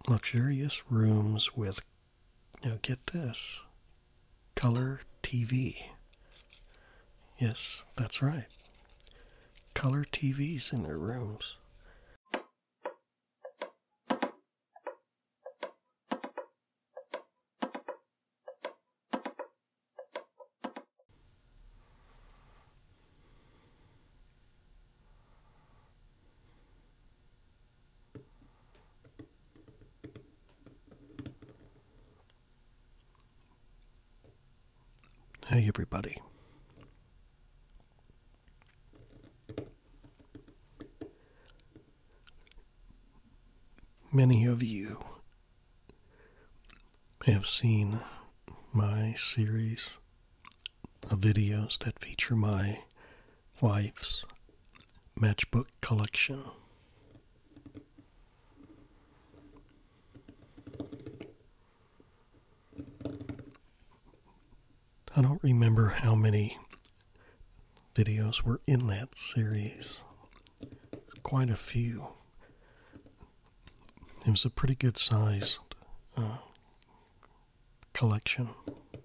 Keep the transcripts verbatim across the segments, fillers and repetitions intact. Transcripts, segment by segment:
luxurious rooms with, now get this, color T V. Yes, that's right. Color T Vs in their rooms. Hey everybody. Many of you have seen my series of videos that feature my wife's Matchbook collection. I don't remember how many videos were in that series. Quite a few. It was a pretty good sized uh, collection.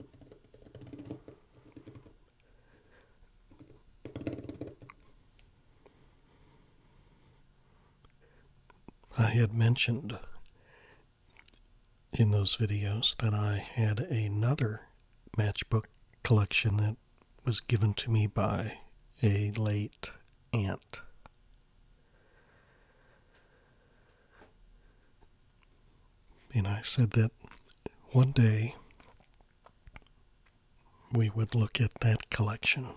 I had mentioned in those videos that I had another Matchbook collection that was given to me by a late aunt. And I said that one day we would look at that collection.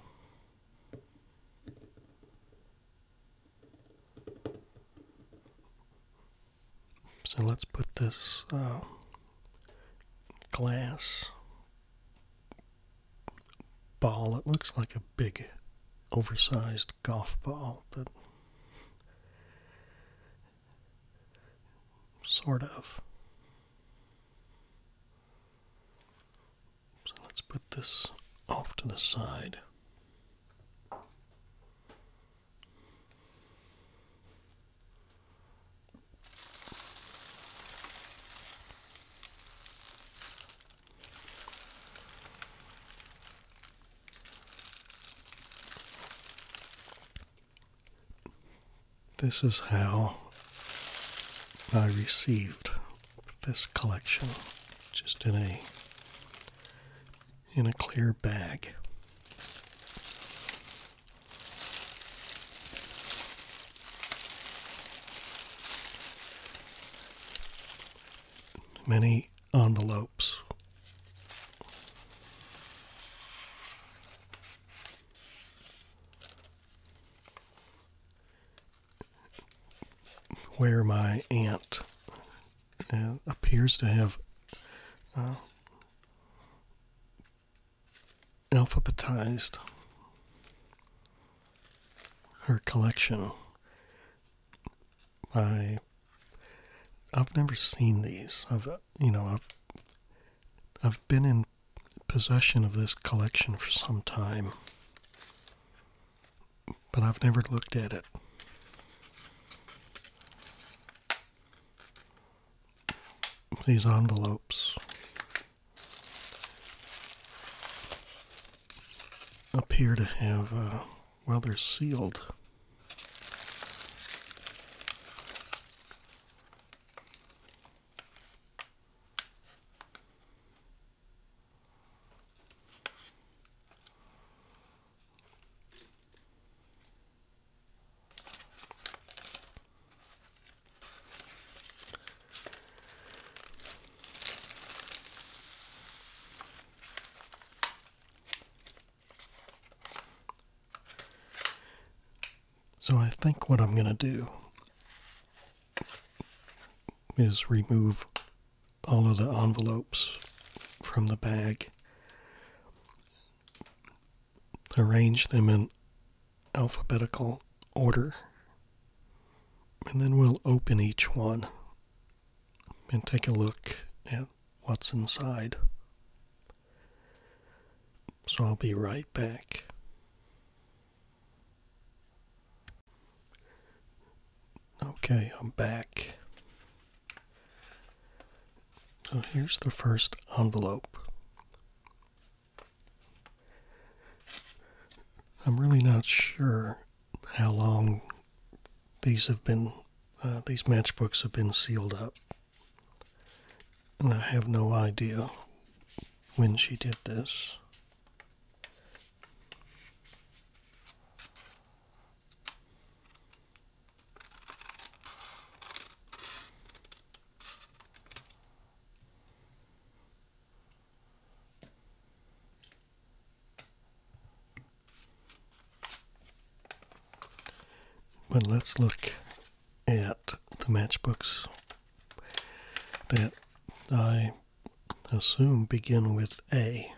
So let's put this uh, glass ball. It looks like a big, oversized golf ball, but sort of. So let's put this off to the side. This is how I received this collection, just in a in a clear bag. Many envelopes. Where my aunt uh, appears to have uh, alphabetized her collection. I I've never seen these. I've you know I've I've been in possession of this collection for some time, but I've never looked at it. These envelopes appear to have, uh, well, they're sealed. So I think what I'm going to do is remove all of the envelopes from the bag, arrange them in alphabetical order, and then we'll open each one and take a look at what's inside. So I'll be right back. Okay, I'm back. So here's the first envelope. I'm really not sure how long these have been, uh, these matchbooks have been sealed up. And I have no idea when she did this. But let's look at the matchbooks that I assume begin with A.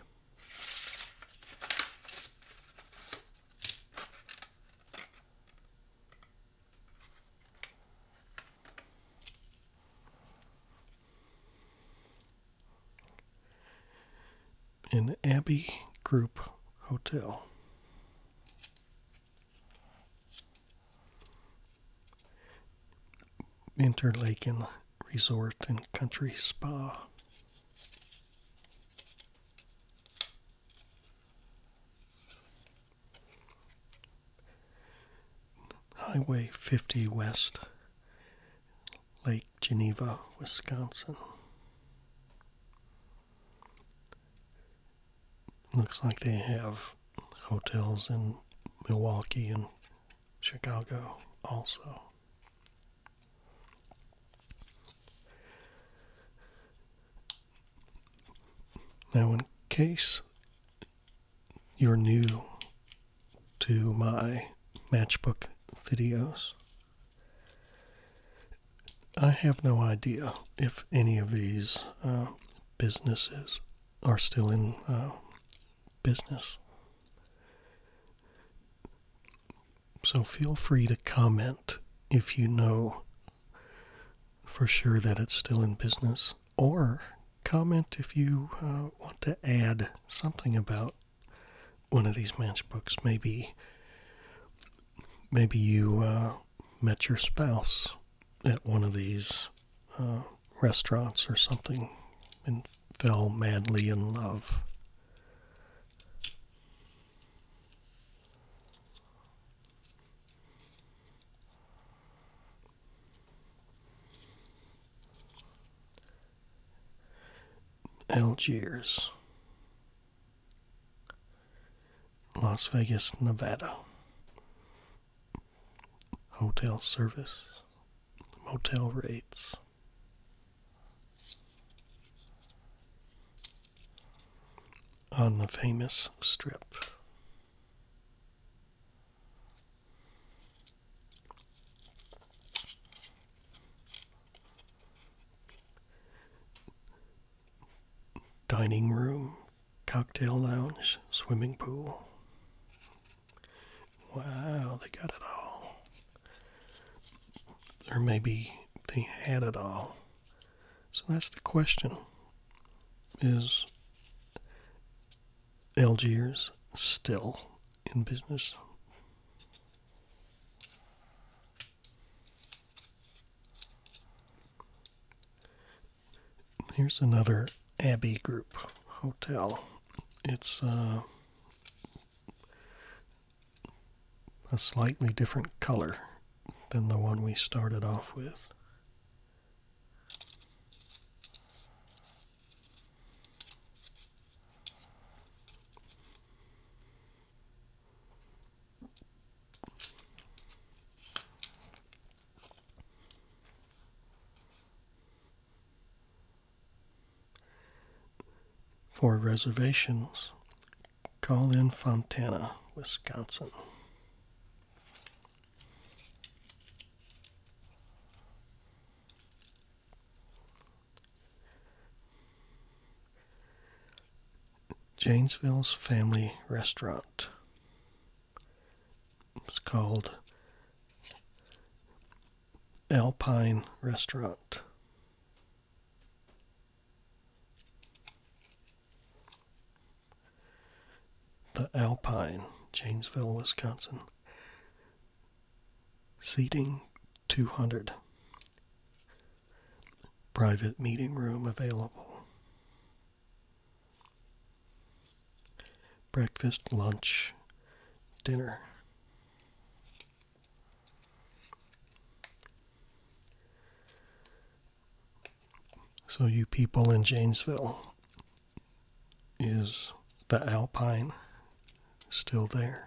An Abbey Group Hotel. Interlaken Resort and Country Spa. Highway fifty West, Lake Geneva, Wisconsin. Looks like they have hotels in Milwaukee and Chicago also. Now, in case you're new to my matchbook videos, I have no idea if any of these uh, businesses are still in uh, business. So feel free to comment if you know for sure that it's still in business, or comment if you uh, want to add something about one of these matchbooks. Maybe, maybe you uh, met your spouse at one of these uh, restaurants or something and fell madly in love. Algiers, Las Vegas, Nevada. Hotel service, motel rates. On the famous strip. Dining room, cocktail lounge, swimming pool. Wow, they got it all. Or maybe they had it all. So that's the question. Is Algiers still in business? Here's another Abbey Group Hotel. It's uh, a slightly different color than the one we started off with. For reservations, call in Fontana, Wisconsin. Janesville's Family Restaurant. It's called Alpine Restaurant. The Alpine, Janesville, Wisconsin. Seating two hundred. private meeting room available. Breakfast, lunch, dinner. So you people in Janesville, is the Alpine still there?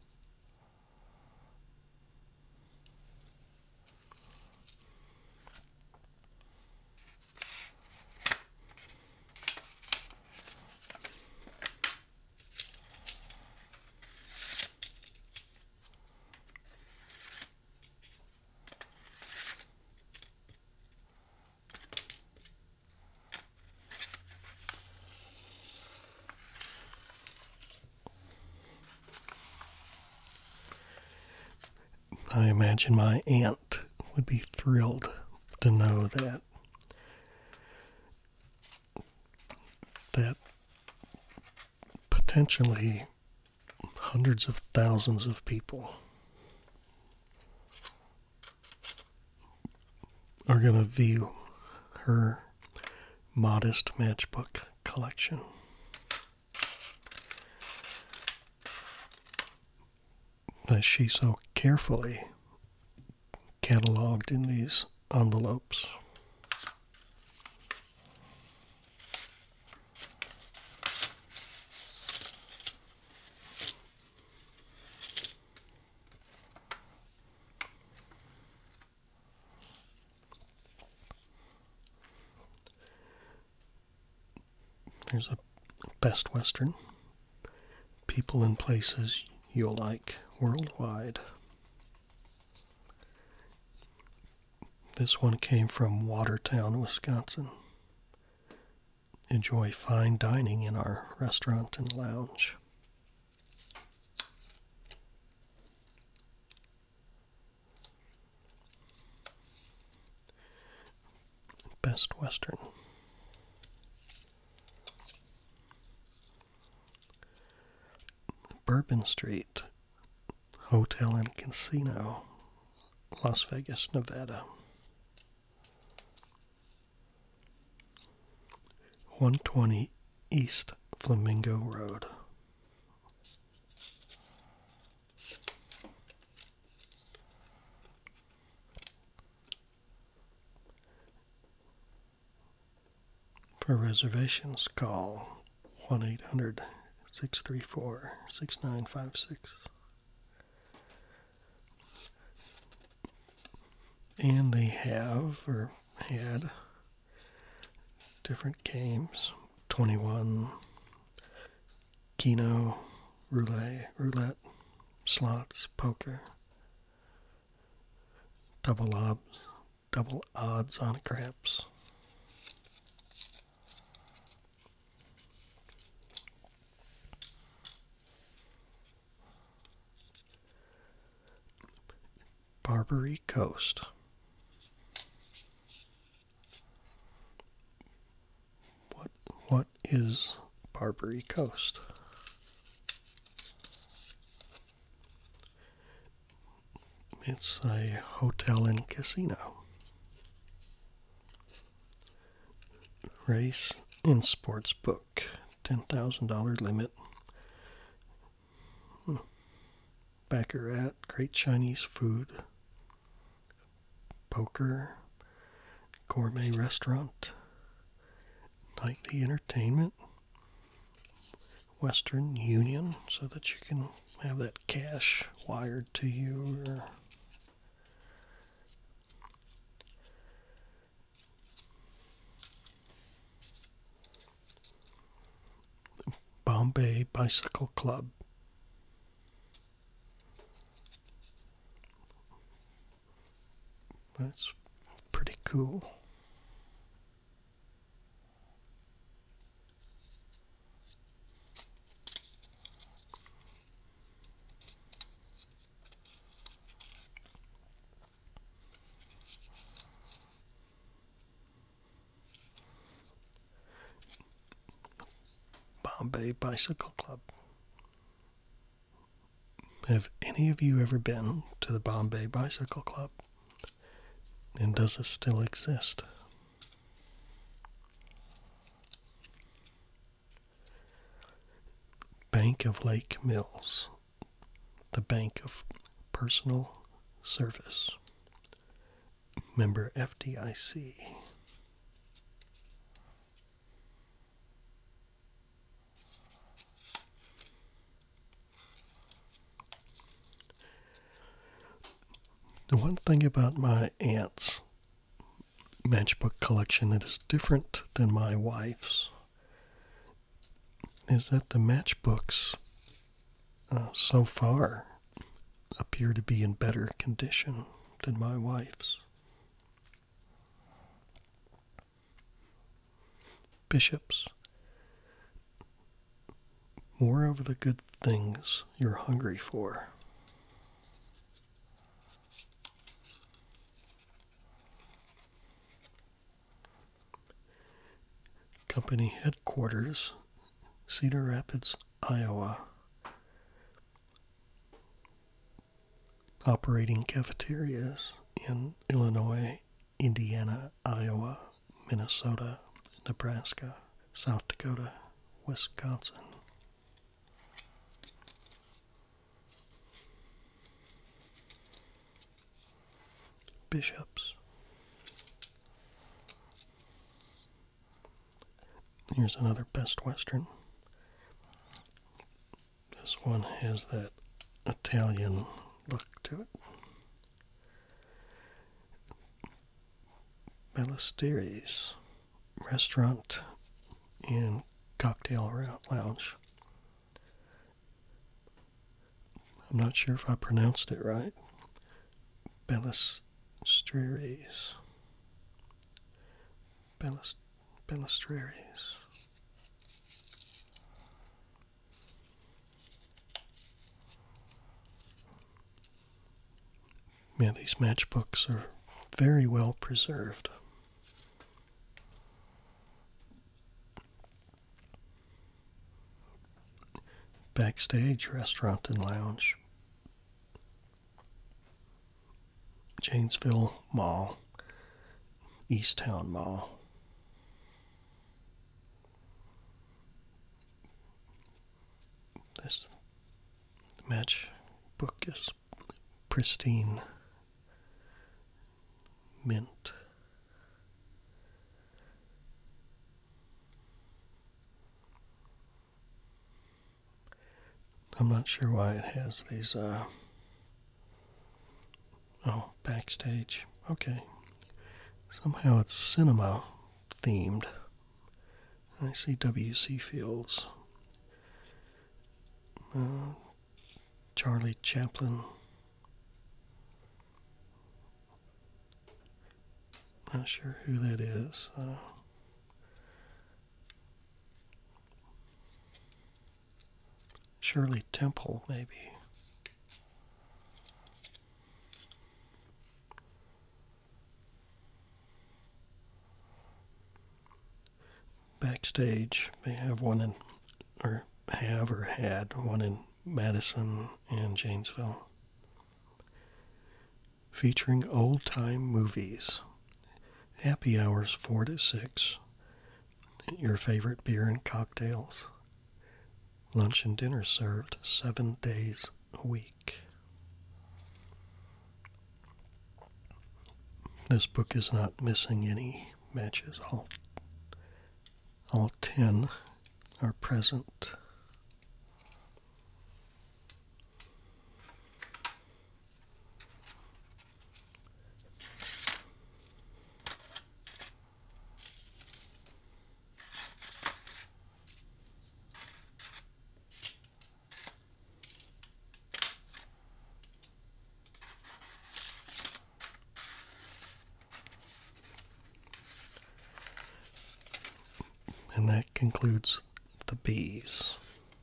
I imagine my aunt would be thrilled to know that that potentially hundreds of thousands of people are going to view her modest matchbook collection. That she so carefully cataloged in these envelopes. There's a Best Western. People and places you'll like worldwide. This one came from Watertown, Wisconsin. Enjoy fine dining in our restaurant and lounge. Best Western. Bourbon Street Hotel and Casino, Las Vegas, Nevada. one twenty East Flamingo Road. For reservations, call one eight hundred, six three four, six nine five six. And they have, or had, different games. twenty-one, Keno, roulette, roulette, slots, poker, double odds, double odds on craps. Barbary Coast. What what is Barbary Coast? It's a hotel and casino. Race and sports book. ten thousand dollars limit. Hmm. Baccarat, great Chinese food. Poker, gourmet restaurant, nightly entertainment, Western Union, so that you can have that cash wired to you. Or Bombay Bicycle Club. That's pretty cool. Bombay Bicycle Club. Have any of you ever been to the Bombay Bicycle Club? And does it still exist? Bank of Lake Mills, the Bank of Personal Service, member F D I C. The one thing about my aunt's matchbook collection that is different than my wife's is that the matchbooks uh, so far appear to be in better condition than my wife's. Bishops. More of the good things you're hungry for. Company headquarters, Cedar Rapids, Iowa. Operating cafeterias in Illinois, Indiana, Iowa, Minnesota, Nebraska, South Dakota, Wisconsin. Bishops. Here's another Best Western. This one has that Italian look to it. Ballesteros Restaurant and Cocktail Lounge. I'm not sure if I pronounced it right. Ballesteros. Ballest Ballesteros. Yeah, these matchbooks are very well preserved. Backstage Restaurant and Lounge. Janesville Mall. Easttown Mall. This matchbook is pristine. Mint. I'm not sure why it has these, uh, oh, backstage. Okay. Somehow it's cinema themed. I see W C Fields. Uh, Charlie Chaplin. Not sure who that is. Uh, Shirley Temple, maybe. Backstage, they have one in, or have or had one in Madison and Janesville. Featuring old-time movies. Happy hours four to six. Your favorite beer and cocktails. Lunch and dinner served seven days a week. This book is not missing any matches. All, all ten are present. And that concludes the B's.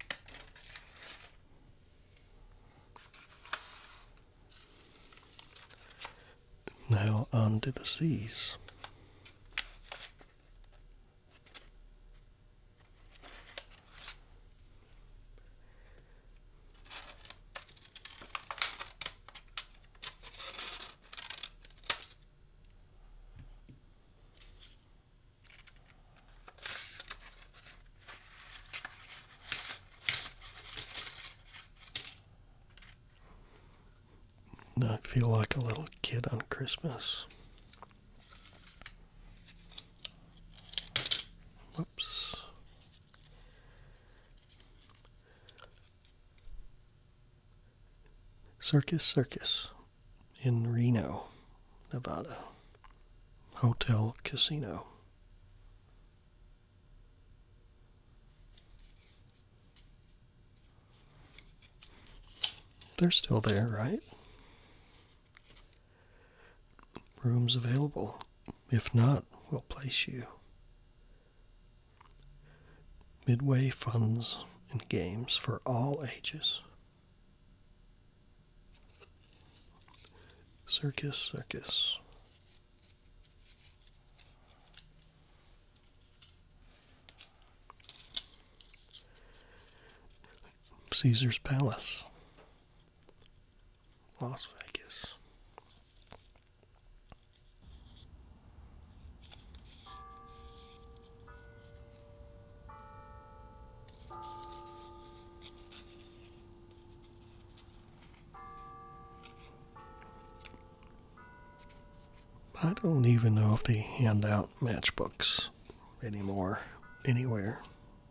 Now on to the C's. I feel like a little kid on Christmas. Whoops. Circus Circus in Reno, Nevada. Hotel Casino. They're still there, right? Rooms available. If not, we'll place you. Midway funds and games for all ages. Circus Circus. Caesar's Palace, Las Vegas. I don't even know if they hand out matchbooks anymore, anywhere.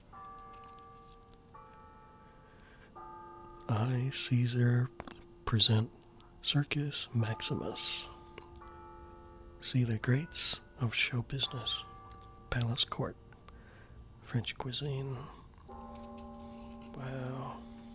I, Caesar, present Circus Maximus. See the greats of show business. Palace Court. French cuisine. Wow.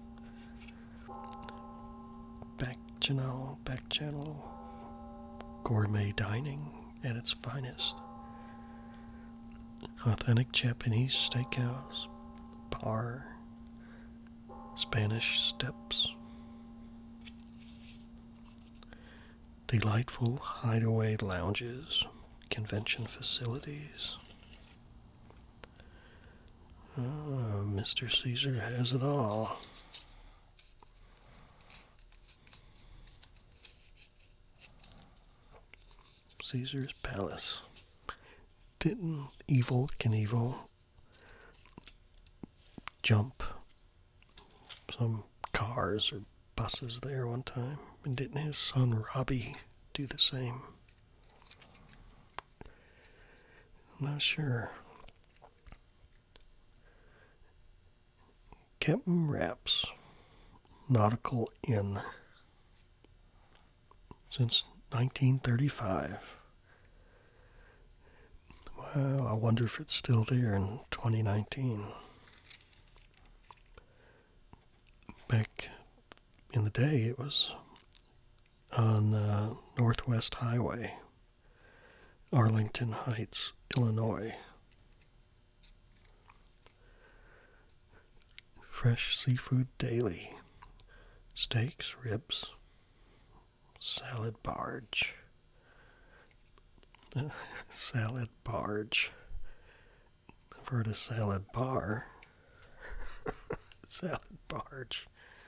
Back channel, back channel. Gourmet dining at its finest. Authentic Japanese steakhouse. Bar. Spanish steps. Delightful hideaway lounges, convention facilities. Oh, Mister Caesar has it all. Caesar's Palace. Didn't Evil Knievel jump some cars or buses there one time? And didn't his son Robbie do the same? I'm not sure. Captain Rapp's Nautical Inn. Since nineteen thirty-five. Wow, I wonder if it's still there in twenty nineteen. Back in the day, it was on uh, Northwest Highway, Arlington Heights, Illinois. Fresh seafood daily. Steaks, ribs, salad barge. Salad barge. I've heard of salad bar. Salad barge.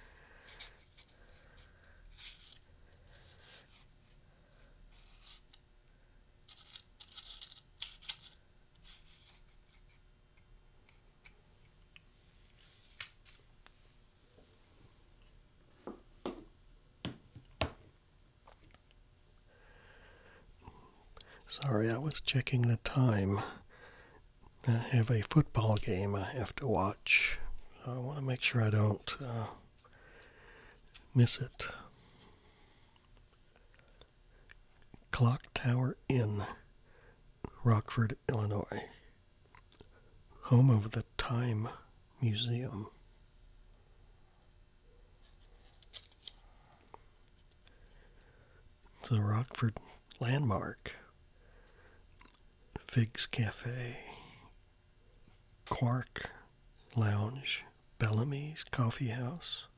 Sorry, I was checking the time. I have a football game I have to watch. So I want to make sure I don't uh, miss it. Clock Tower Inn, Rockford, Illinois. Home of the Time Museum. It's a Rockford landmark. Figs Cafe, Quark Lounge, Bellamy's Coffee House,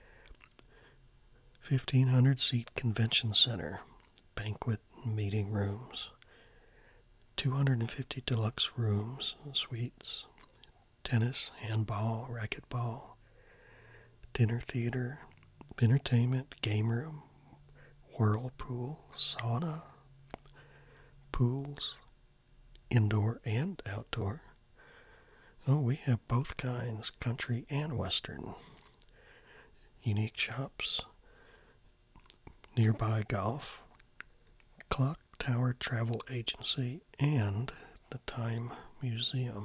fifteen hundred seat convention center, banquet and meeting rooms, two hundred fifty deluxe rooms, suites, tennis, handball, racquetball, dinner theater, entertainment, game room, whirlpool, sauna, pools, indoor and outdoor. Oh, we have both kinds, country and western. Unique shops, nearby golf, clock tower travel agency, and the Time Museum.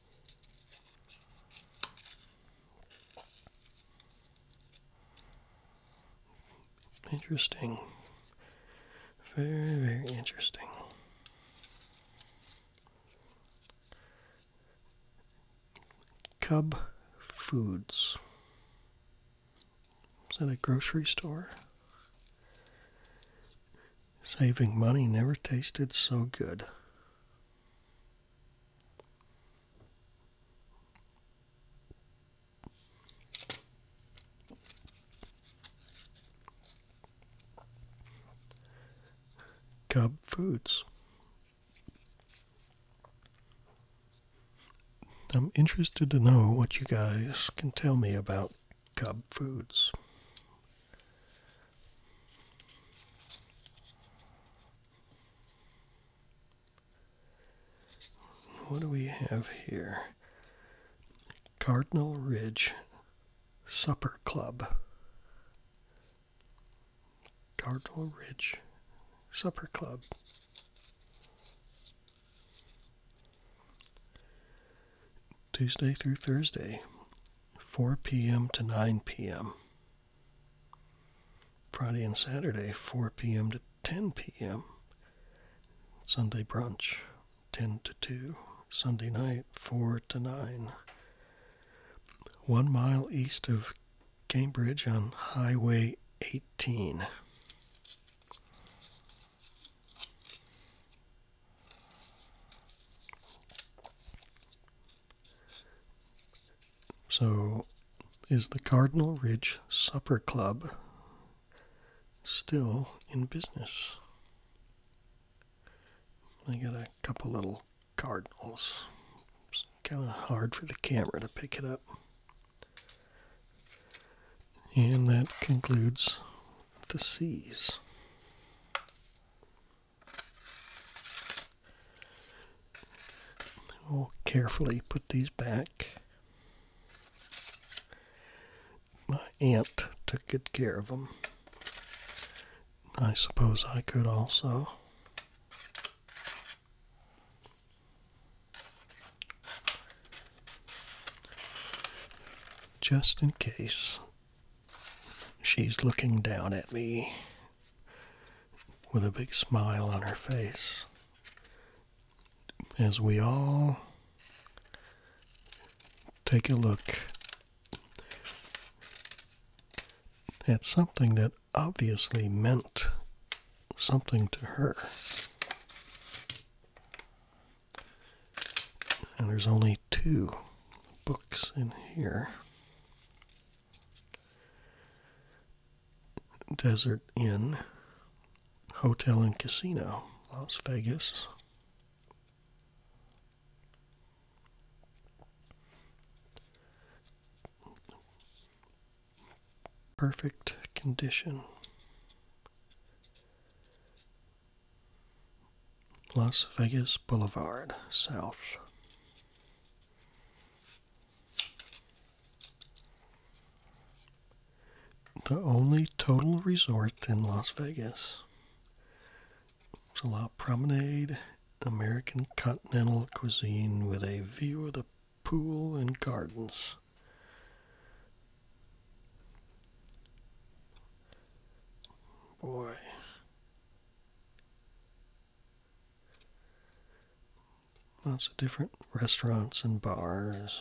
Interesting. Very, very interesting. Cub Foods. Is that a grocery store? Saving money never tasted so good. Cub Foods. I'm interested to know what you guys can tell me about Cub Foods. What do we have here? Cardinal Ridge Supper Club. Cardinal Ridge Supper Club. Tuesday through Thursday, four p.m. to nine p.m. Friday and Saturday, four p.m. to ten p.m. Sunday brunch, ten to two. Sunday night, four to nine. One mile east of Cambridge on Highway eighteen. So, is the Cardinal Ridge Supper Club still in business? I got a couple little cardinals. It's kind of hard for the camera to pick it up. And that concludes the C's. I'll carefully put these back. My aunt took good care of them. I suppose I could also. Just in case she's looking down at me with a big smile on her face, as we all take a look at something that obviously meant something to her. And there's only two books in here. Desert Inn, Hotel and Casino, Las Vegas. Perfect condition. Las Vegas Boulevard, South. The only total resort in Las Vegas. Salop Promenade, American continental cuisine with a view of the pool and gardens. Boy. Lots of different restaurants and bars.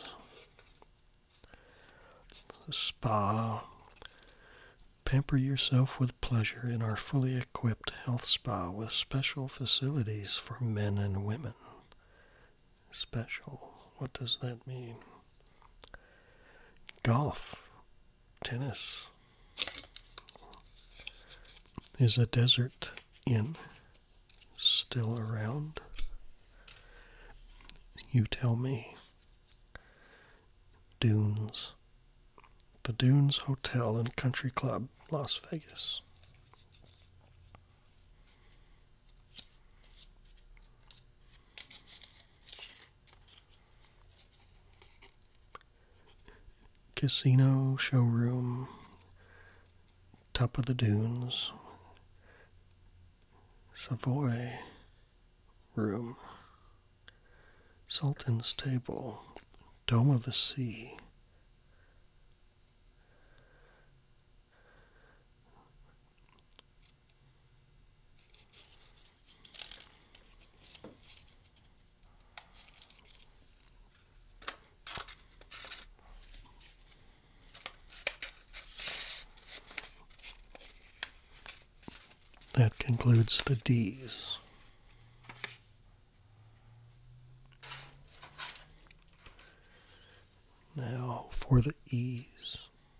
The spa. Pamper yourself with pleasure in our fully equipped health spa with special facilities for men and women. Special. What does that mean? Golf. Tennis. Is a Desert Inn still around? You tell me. Dunes. The Dunes Hotel and Country Club, Las Vegas. Casino, showroom, top of the dunes, Savoy Room, Sultan's Table, Dome of the Sea. That concludes the D's. Now for the E's.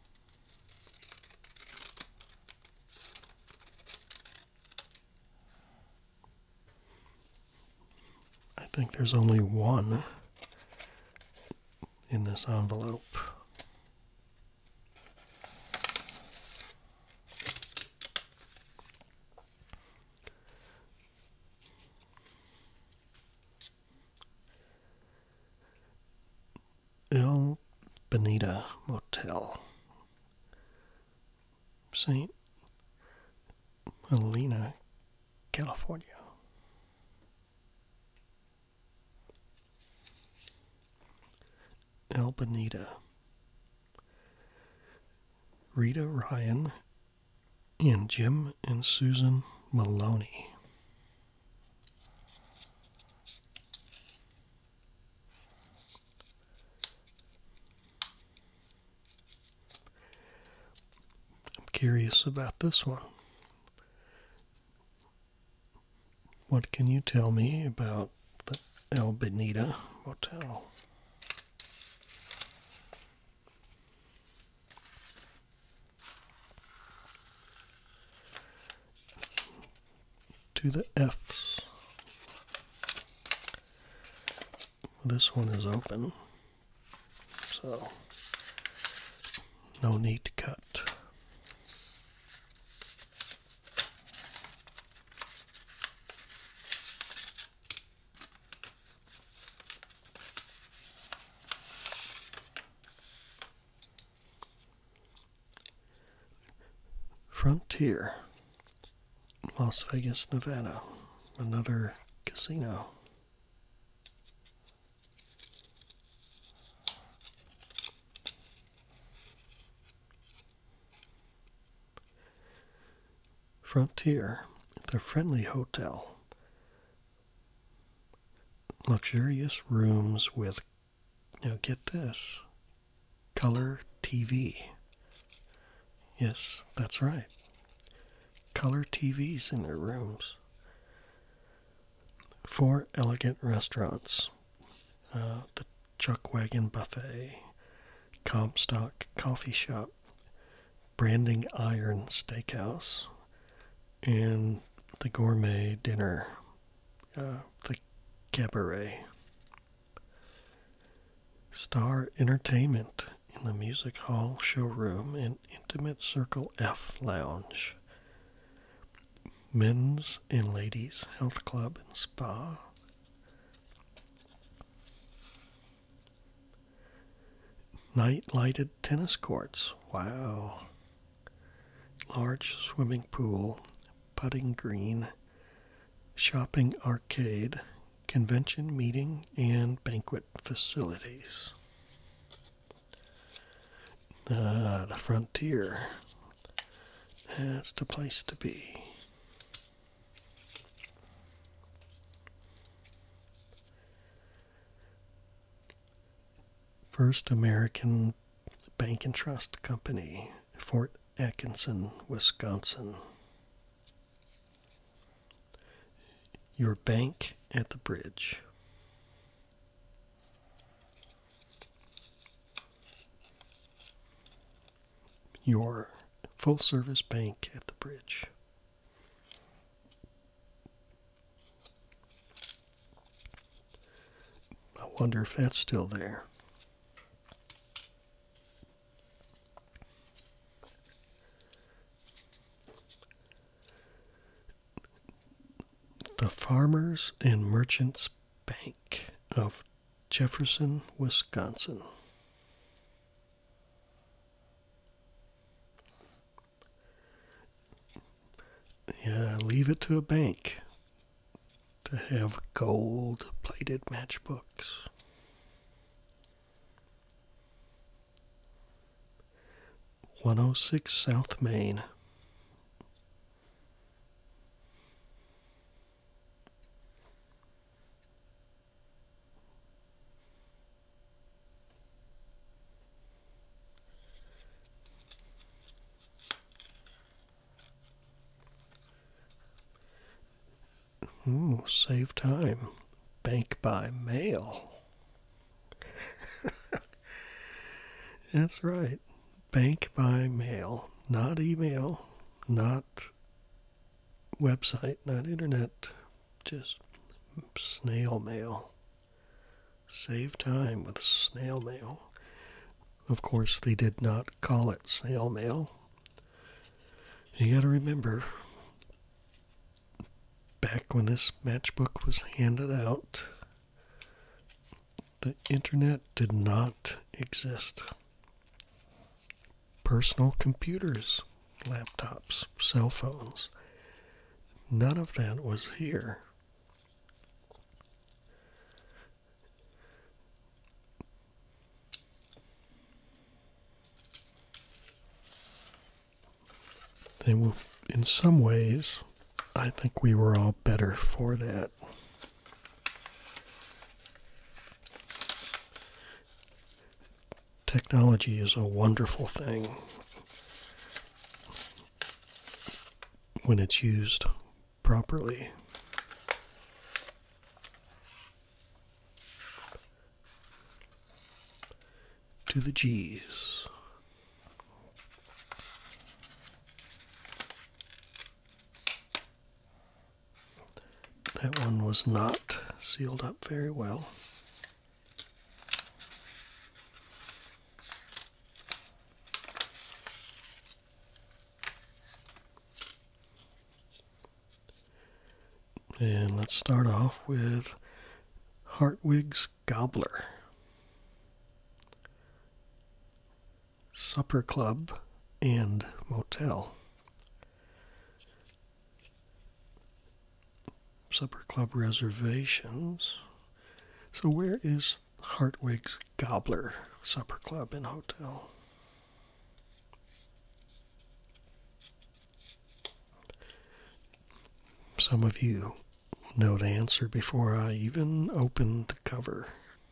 I think there's only one in this envelope. El Bonita Motel, Saint Helena, California. El Bonita. Rita Ryan and Jim and Susan Maloney. Curious about this one. What can you tell me about the El Bonita Motel? To the F's. This one is open, so no need to cut. Frontier, Las Vegas, Nevada, another casino. Frontier, the Friendly Hotel. Luxurious rooms with, now get this, color T V. Yes, that's right. Color T Vs in their rooms. Four elegant restaurants. Uh, the Chuckwagon Buffet, Comstock Coffee Shop, Branding Iron Steakhouse, and the Gourmet Dinner, uh, the Cabaret. Star Entertainment in the Music Hall Showroom and Intimate Circle F Lounge. Men's and Ladies Health Club and Spa. Night lighted tennis courts. Wow. Large swimming pool, putting green, shopping arcade, convention meeting and banquet facilities. Ah, the Frontier. That's the place to be. First American Bank and Trust Company, Fort Atkinson, Wisconsin. Your bank at the bridge. Your full-service bank at the bridge. I wonder if that's still there. The Farmers and Merchants Bank of Jefferson, Wisconsin. Yeah, leave it to a bank. to have gold-plated matchbooks. one oh six South Main. Ooh, save time. Bank by mail. That's right. Bank by mail. Not email. Not website. Not internet. Just snail mail. Save time with snail mail. Of course, they did not call it snail mail. You gotta remember, back when this matchbook was handed out, the internet did not exist. Personal computers, laptops, cell phones, none of that was here. And in some ways, I think we were all better for that. Technology is a wonderful thing when it's used properly. To the G's. That one was not sealed up very well. And let's start off with Hartwig's Gobbler. Supper Club and Motel. Supper Club reservations. So where is Hartwig's Gobbler Supper Club and Hotel? Some of you know the answer before I even open the cover.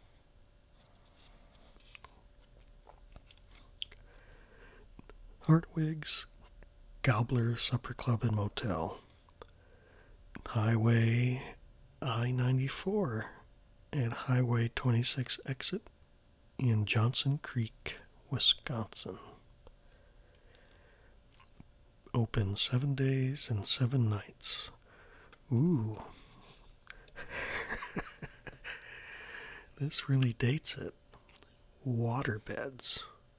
Hartwig's Gobbler Supper Club and Motel. Highway I ninety-four and Highway twenty-six exit in Johnson Creek, Wisconsin. Open seven days and seven nights. Ooh. This really dates it. Waterbeds.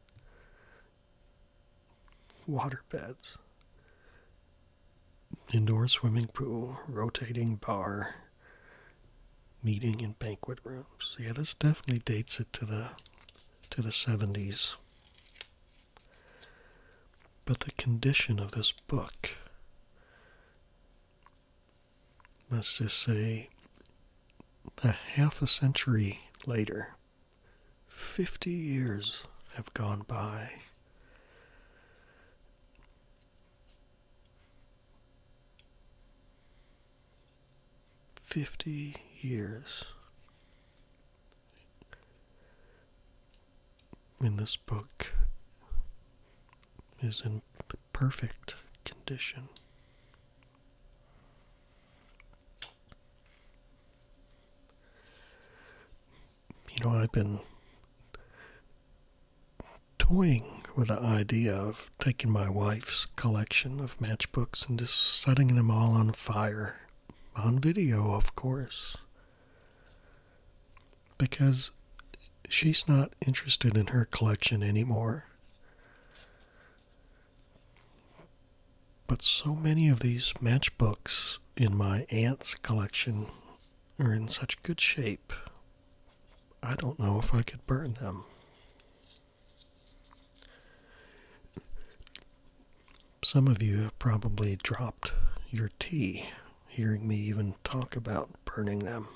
Waterbeds. Indoor swimming pool, rotating bar, meeting and banquet rooms. Yeah, this definitely dates it to the to the seventies. But the condition of this book, let's just say, a half a century later, fifty years have gone by. Fifty years. And this book is in perfect condition. You know, I've been toying with the idea of taking my wife's collection of matchbooks and just setting them all on fire. On video, of course. Because she's not interested in her collection anymore. But so many of these matchbooks in my aunt's collection are in such good shape, I don't know if I could burn them. Some of you have probably dropped your tea hearing me even talk about burning them.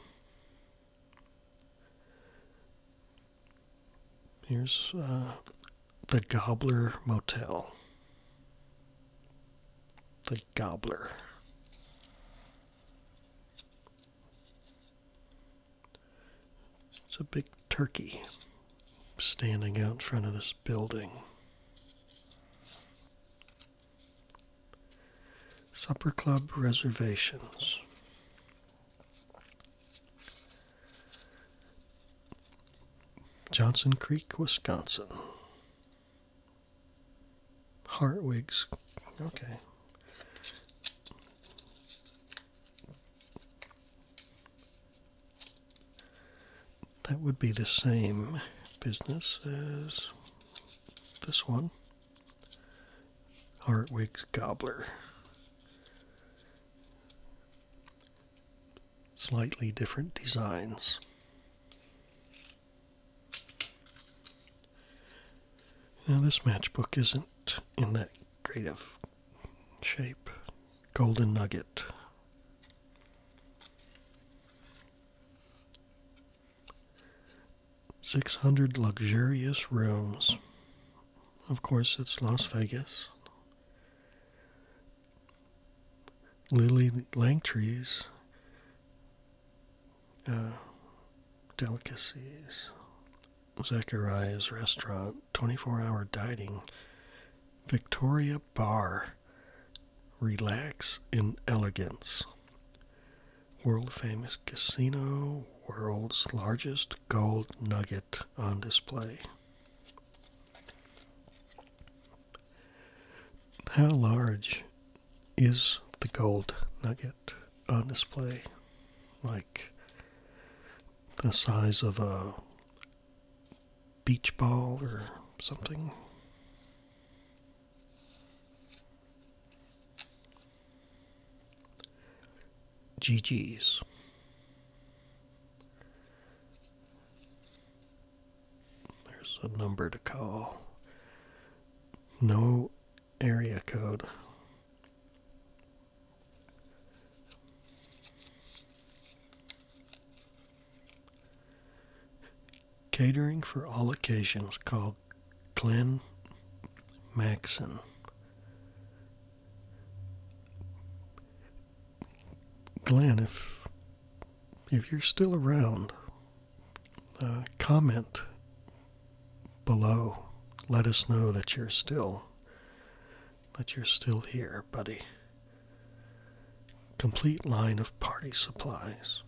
Here's uh, the Gobbler Motel. The Gobbler. It's a big turkey standing out in front of this building. Supper Club reservations. Johnson Creek, Wisconsin. Hartwig's, okay. That would be the same business as this one. Hartwig's Gobbler. Slightly different designs. Now this matchbook isn't in that great of shape. Golden Nugget. Six hundred luxurious rooms. Of course, it's Las Vegas. Lily Langtry's uh, delicacies. Zachariah's restaurant, twenty-four hour dining, Victoria Bar, Relax in Elegance, world famous casino, world's largest gold nugget on display. How large is the gold nugget on display? Like the size of a beach ball or something? G G's. There's a number to call. No area code. Catering for all occasions, called Glenn Maxon. Glenn, if if you're still around, uh, comment below. Let us know that you're still that you're still here, buddy. Complete line of party supplies.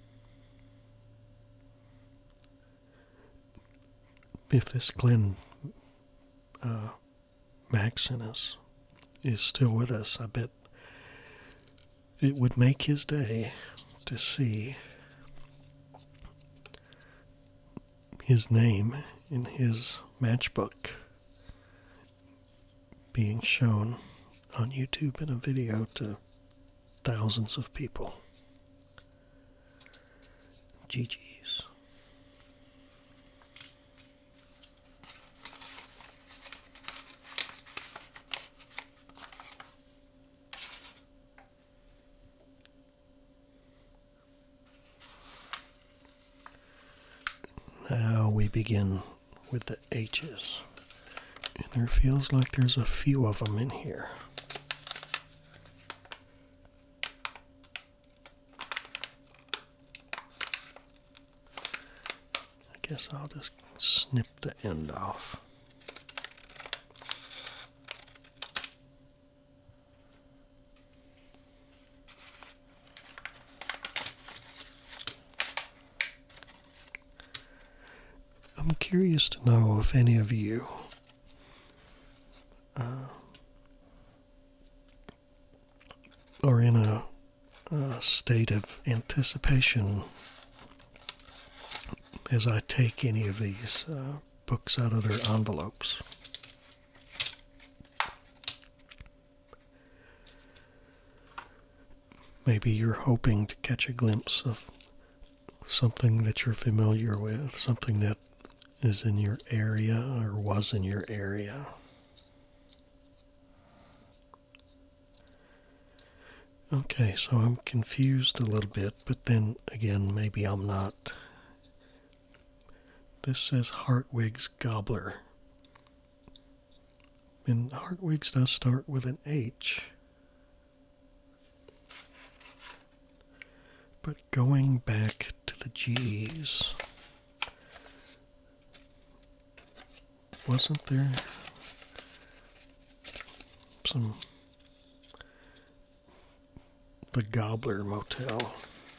If this Glenn uh, Maximus is still with us, I bet it would make his day to see his name in his matchbook being shown on YouTube in a video to thousands of people. G G's. Now we begin with the H's. And there feels like there's a few of them in here. I guess I'll just snip the end off. I'm curious to know if any of you uh, are in a, a state of anticipation as I take any of these uh, books out of their envelopes. Maybe you're hoping to catch a glimpse of something that you're familiar with, something that is in your area or was in your area. Okay, so I'm confused a little bit, but then again, maybe I'm not. This says Hartwig's Gobbler. And Hartwig's does start with an H. But going back to the G's, wasn't there some, the Gobbler Motel?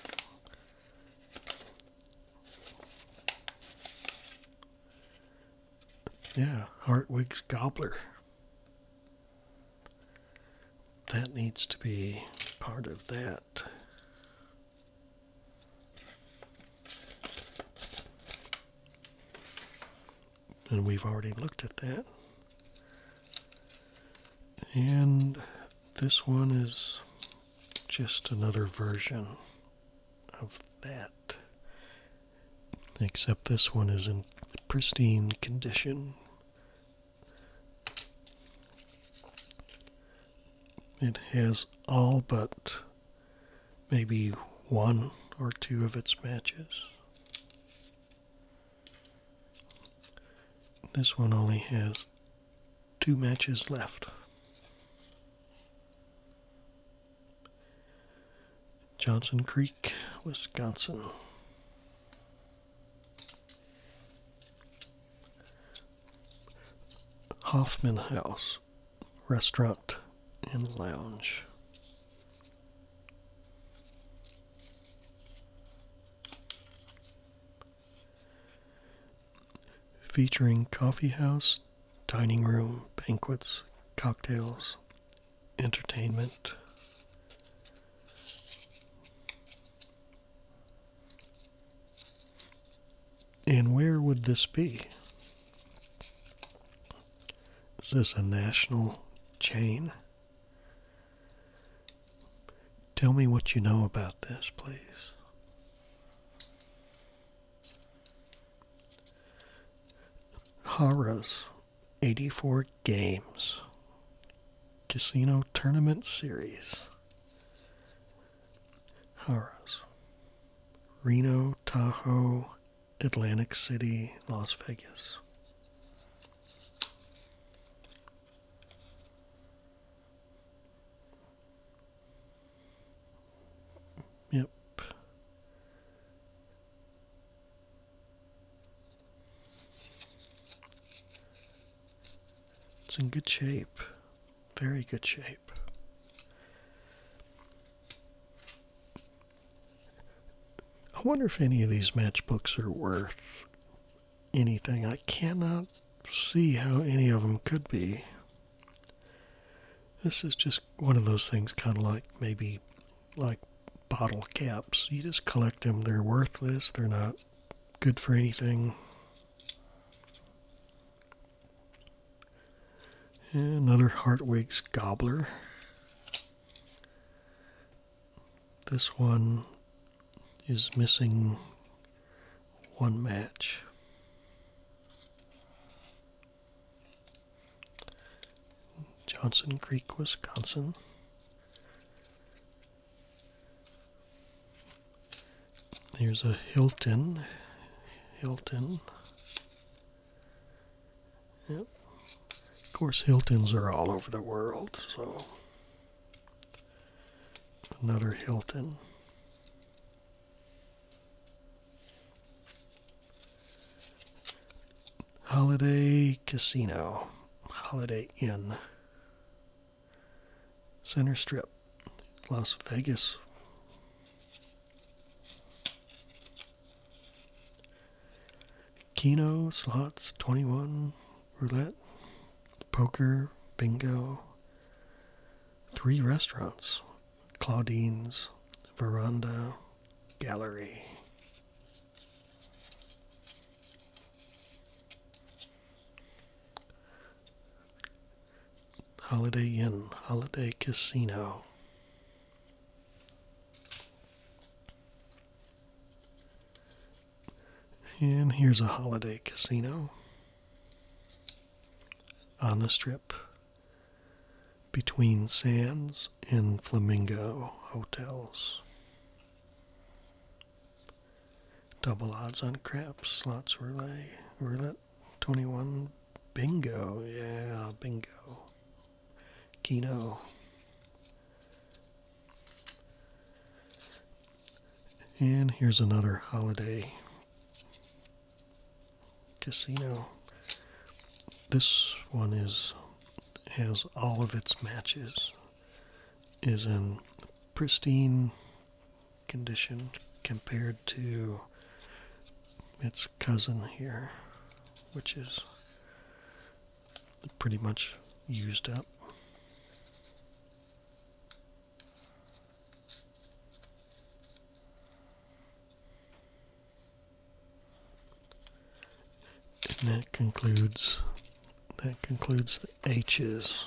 Yeah, Hartwig's Gobbler. That needs to be part of that. And we've already looked at that. And this one is just another version of that. Except this one is in pristine condition. It has all but maybe one or two of its matches. This one only has two matches left. Johnson Creek, Wisconsin. Hoffman House, Restaurant and Lounge. Featuring coffee house, dining room, banquets, cocktails, entertainment. And where would this be? Is this a national chain? Tell me what you know about this, please. Harrah's eighty-four Games Casino Tournament Series. Harrah's. Reno, Tahoe, Atlantic City, Las Vegas. Yep. It's in good shape. Very good shape. I wonder if any of these matchbooks are worth anything. I cannot see how any of them could be. This is just one of those things, kind of like maybe like bottle caps. You just collect them. They're worthless. They're not good for anything. Another Hartwig's Gobbler. This one is missing one match. Johnson Creek, Wisconsin. Here's a Hilton. Hilton. Yep. Of course, Hiltons are all over the world, so another Hilton. Holiday Casino, Holiday Inn, Center Strip, Las Vegas. Keno, slots, twenty-one, roulette, poker, bingo, three restaurants, Claudine's, Veranda, Gallery. Holiday Inn, Holiday Casino. And here's a Holiday Casino on the Strip. Between Sands and Flamingo hotels. Double odds on craps, slots, roulette, roulette, twenty-one, bingo, yeah, bingo, Keno. And here's another holiday casino. This one is has all of its matches, is in pristine condition compared to its cousin here, which is pretty much used up. And that concludes that concludes the H's.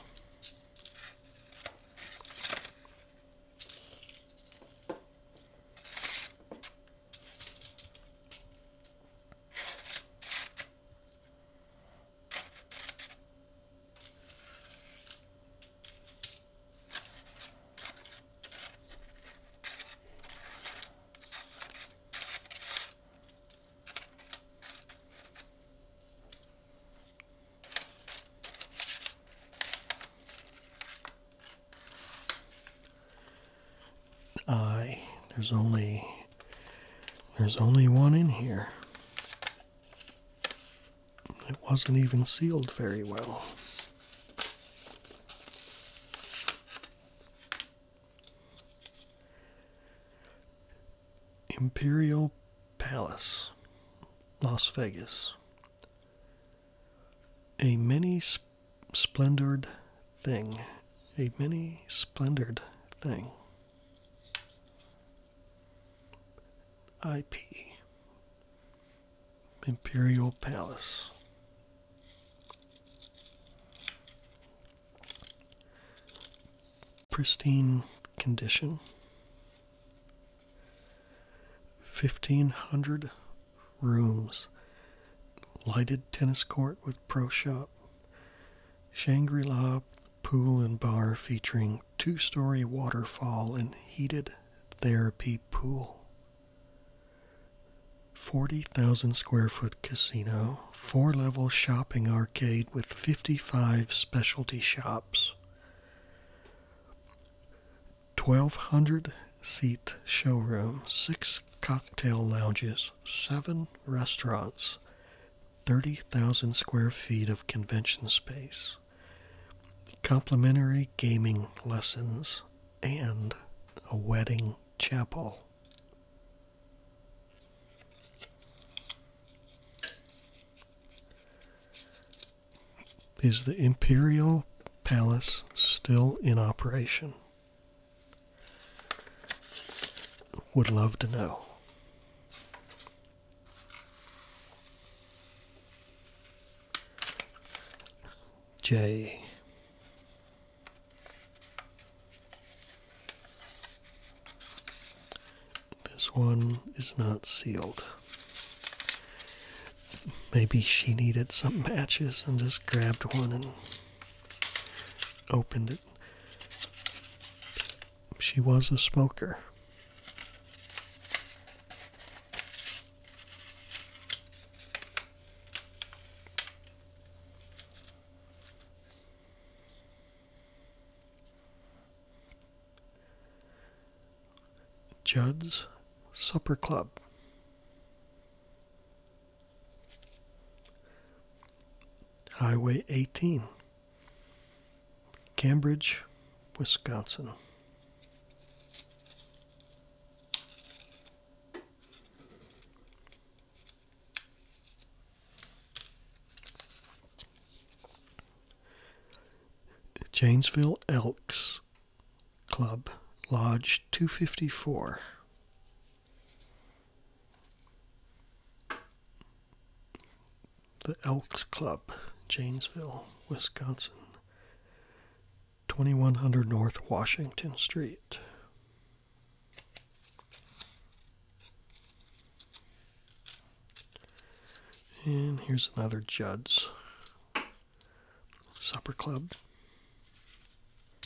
I. There's only there's only one in here. It wasn't even sealed very well. Imperial Palace, Las Vegas. A many sp splendored thing. A many splendored thing. I P. Imperial Palace. Pristine condition. fifteen hundred rooms. Lighted tennis court with pro shop. Shangri-La pool and bar featuring two-story waterfall and heated therapy pool. forty thousand square foot casino, four-level shopping arcade with fifty-five specialty shops, twelve hundred seat showroom, six cocktail lounges, seven restaurants, thirty thousand square feet of convention space, complimentary gaming lessons, and a wedding chapel. Is the Imperial Palace still in operation? Would love to know. J. This one is not sealed. Maybe she needed some matches and just grabbed one and opened it. She was a smoker. Judd's Supper Club. Highway eighteen, Cambridge, Wisconsin. Janesville Elks Club, Lodge two fifty-four. The Elks Club, Janesville, Wisconsin, twenty-one hundred North Washington Street. And here's another Judd's Supper Club.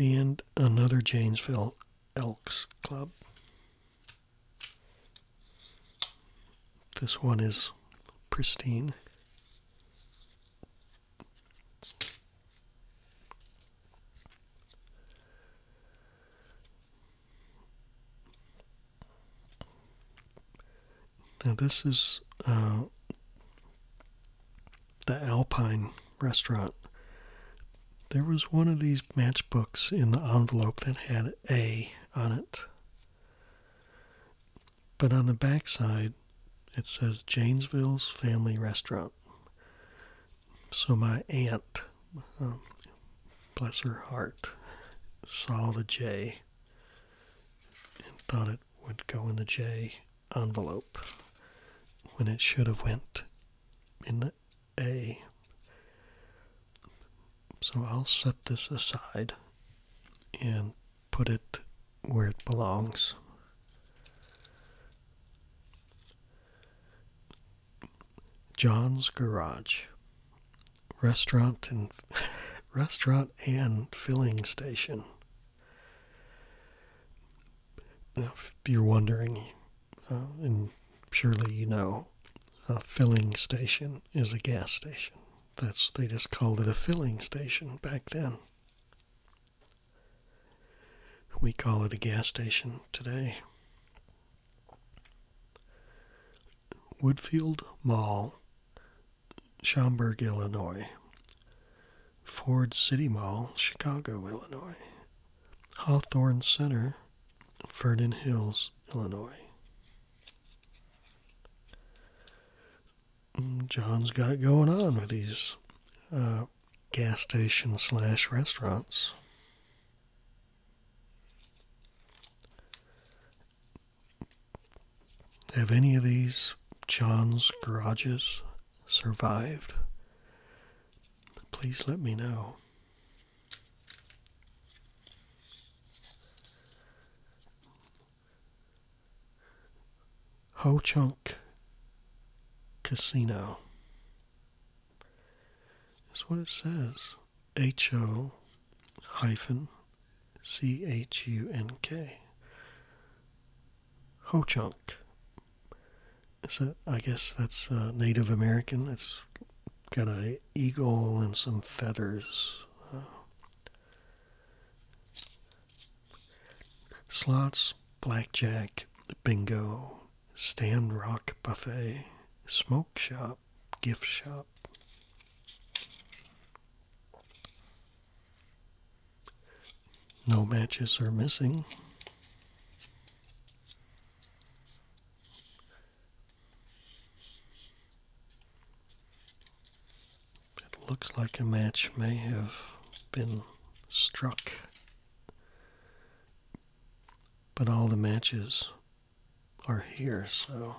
and another Janesville Elks Club. This one is pristine. Now this is uh, the Alpine restaurant. There was one of these matchbooks in the envelope that had A on it. But on the back side, it says Janesville's Family Restaurant. So my aunt, um, bless her heart, saw the J and thought it would go in the J envelope when it should have went in the A. So I'll set this aside and put it where it belongs. John's Garage, restaurant and restaurant and filling station. Now, if you're wondering, uh, and surely you know, a filling station is a gas station. That's they just called it a filling station back then. We call it a gas station today. Woodfield Mall, Schaumburg, Illinois. Ford City Mall, Chicago, Illinois. Hawthorne Center, Vernon Hills, Illinois. John's got it going on with these uh, gas station slash restaurants. Have any of these John's garages survived? Please let me know. Ho Chunk Casino. That's what it says. H O hyphen C H U N K. Ho Chunk. Is that, I guess that's uh, Native American. It's got an eagle and some feathers. Uh, slots, blackjack, bingo, stand rock buffet, smoke shop, gift shop. No matches are missing. It looks like a match may have been struck, but all the matches are here, so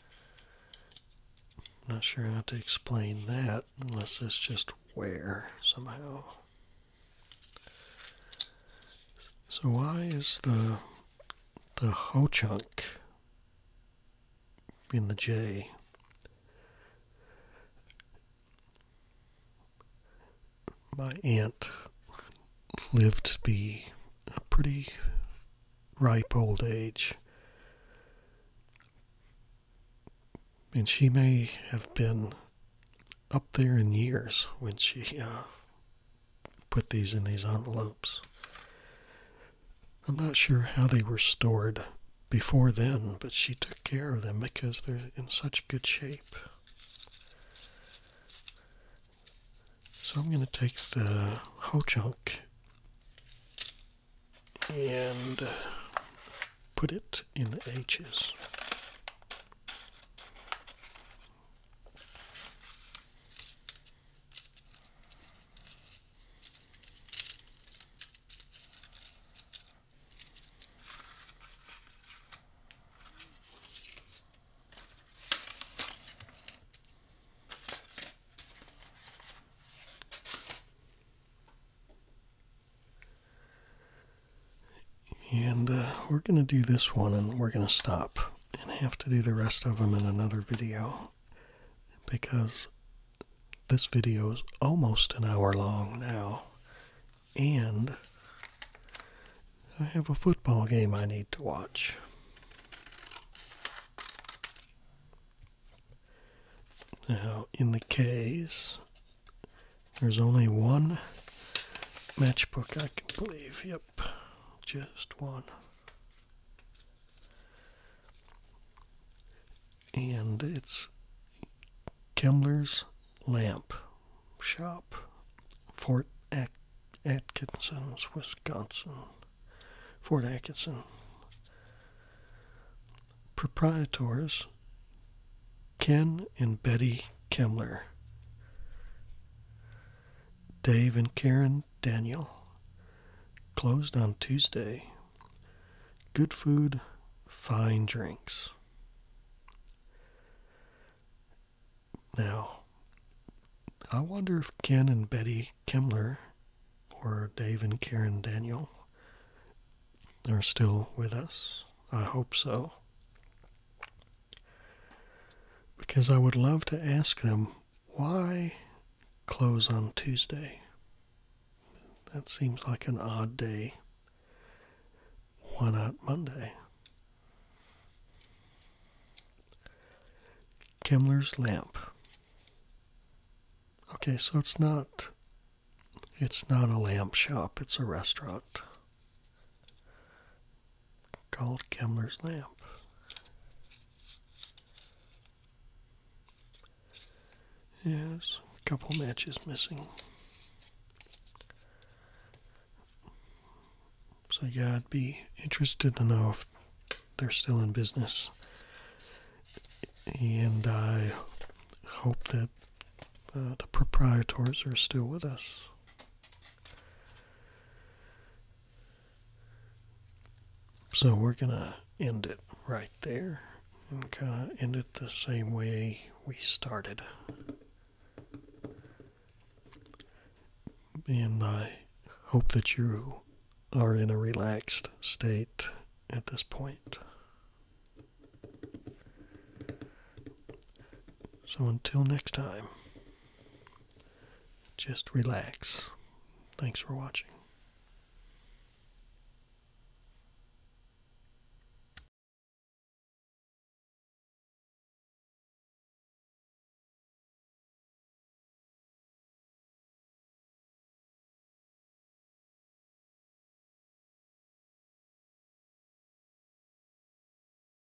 I'm not sure how to explain that unless it's just wear somehow. So why is the the Ho Chunk in the J? My aunt lived to be a pretty ripe old age, and she may have been up there in years when she uh, put these in these envelopes. I'm not sure how they were stored before then, but she took care of them because they're in such good shape. So I'm going to take the Ho Chunk and put it in the H's. And uh, we're going to do this one and we're going to stop and have to do the rest of them in another video because this video is almost an hour long now. And I have a football game I need to watch. Now, in the case, there's only one matchbook I can believe. Yep, just one. And it's Kemmler's Lamp Shop, Fort At Atkinson, Wisconsin. Fort Atkinson. Proprietors Ken and Betty Kemmler, Dave and Karen Daniel. Closed on Tuesday. Good food, fine drinks. Now, I wonder if Ken and Betty Kemmler or Dave and Karen Daniel are still with us. I hope so. Because I would love to ask them why close on Tuesday. That seems like an odd day. Why not Monday? Kemmler's Lamp. Okay, so it's not it's not a lamp shop, it's a restaurant called Kemmler's Lamp. Yes, a couple matches missing. So yeah, I'd be interested to know if they're still in business. And I hope that uh, the proprietors are still with us. So we're going to end it right there and kind of end it the same way we started. And I hope that you are in a relaxed state at this point. So until next time, just relax. Thanks for watching.